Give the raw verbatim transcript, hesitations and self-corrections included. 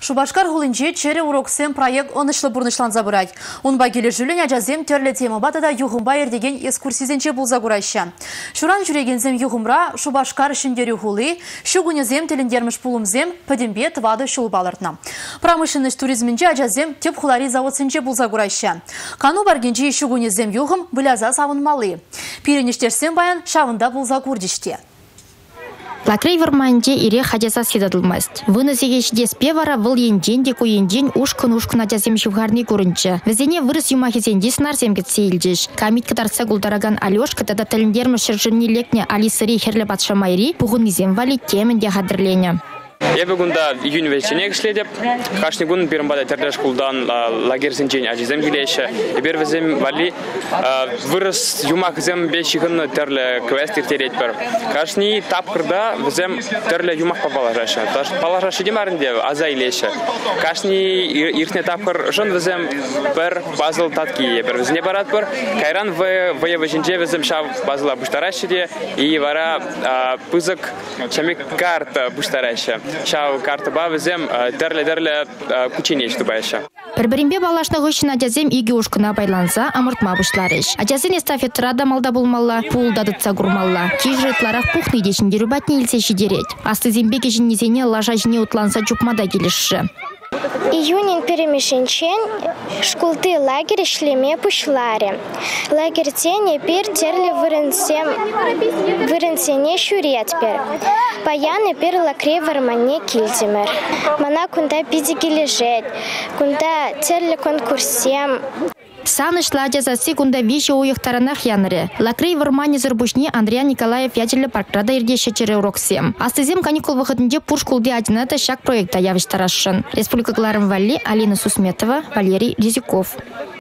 Шубашкар хулинче чере уроксем проект онышлы бурнышлан забырай. Он багеле жүлін ажазем терлі тема батада юғымба ердеген экскурсизенче бұл загурайша. Шуран жүрегензем юғымра Шубашкар шындері хулы, шугунезем телендерміш пулымзем пәдембе твады шул балыртна. Промышленность туризмінче ажазем теп хулари заводсенче бұл загурайша. Кану баргенче шугунезем юғым біляза савынмалы. Пиренештерсем баян шавында бұл загурдиште. Лакрей варманде ире хадяса седадылмаст. Вынызеге шдеспе вара выл енден де коенден ушкын-ушкын адязем шывгарны көрінчі. Візене вырыс юмахезенде снарзем кетсе елдеш. Камит кадарса гулдараган Алешка тада тіліндермі шыржынны лекне алисыри херлі батша майри бұғын изем вали темінде хадырлене. Я бүгінда июнь вечеріне кішледіп, қашны күн бірімбада тәрлеш құлдан лагерсен жен әжізем келеші. Ебер візем вали вырыс юмақ зем бешігін тәрлі квестер терет бір. Қашны тапқырда візем тәрлі юмақ папалажашы. Палажашы демарінде аза илеші. Қашны иртіне тапқыр жын візем бір базыл татки ебір. Візіне барат бір, кайран вайы візенже візем шав базыла бұштарашы де, и вара пызық чамек карта бұштарашы. Шау карта ба візем тәрлі-тәрлі күчене ішті байшы. Бір-бірінбе балашны ғышын адязем иге ұшқына байланса амыртма бұшларыш. Адязен эстафеттіра дамалда болмалла, пулдадытса күрмалла. Кей жытларақ пухны дешін дерубатне елсе шидерет. Асты зембеге жіннезене лажа жіне ұтланса жүпмада келішші. Июнин перемешенчен шкулты лагерь шлеме пушларе. Лагерь тене пер терли выренсене шурет пер. Паяны пер лакре вармане кильзимер. Мана кунда пизики лежет, кунда терли конкурсем. Санышла адязасы кунда виші ойықтаранах яныры. Лакрей вармане зырбушне Андрея Николаев ятелі паркрада ердеші чере уроксем. Астызем каникул выходынде пушкулды адината шак проекта явыштарашын. Республика Гларым Валли, Алина Сусметова, Валерий Резюков.